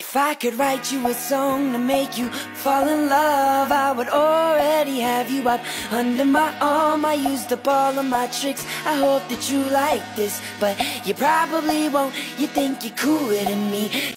If I could write you a song to make you fall in love, I would already have you up under my arm. I used up all of my tricks, I hope that you like this, but you probably won't. You think you're cooler than me.